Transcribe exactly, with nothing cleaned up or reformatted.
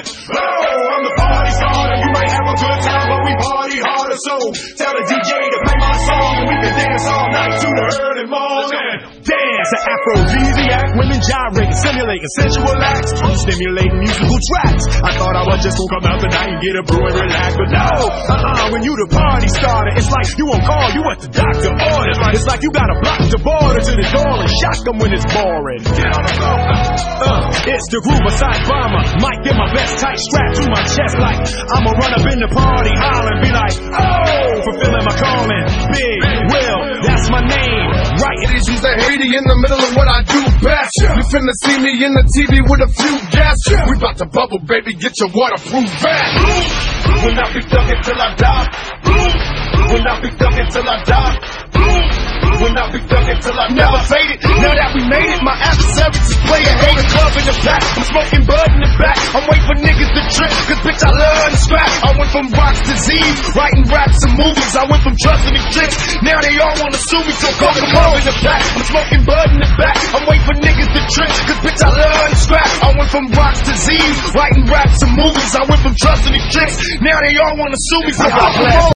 it. Oh, I'm the party starter. You might have a good time, but we party harder. So tell the D J to play my song, and we can dance all night to the early morning. Dance to aphrodisiac, women gyrating, simulating sensual acts, stimulating musical tracks. I thought I was just gonna come out tonight and get a brew and relax, but no, uh-uh, when you the party starter, it's like you on call, you what the doctor ordered. It's like you gotta block the border to the door and shock them when it's boring. Get on the floor. Uh, it's the groove beside bomber. Might get my best tight strap to my chest like I'ma run up in the party, holler and be like, oh, fulfilling my calling. Big Will, that's my name. Right, it is use the Haiti in the middle of what I do best. You finna see me in the T V with a few guests. We bout to bubble, baby, get your waterproof vest. When I be thuggin' till I die. When I be thuggin' till I die. When I be thuggin' till I never faded. Now that we made it, my adversaries is playing hate. The club in the back, I'm smoking bud in the back. I'm waiting for niggas to trip, cause bitch I love to scrap. I went from rocks to Z's, writing raps and movies. I went from trusting these chicks, now they all wanna sue me. So call the club in the back, I'm smoking bud in the back. I'm waiting for niggas to trip, cause bitch I love to scrap. I went from rocks to Z's, writing raps and movies. I went from trusting these chicks, now they all wanna sue me. So call the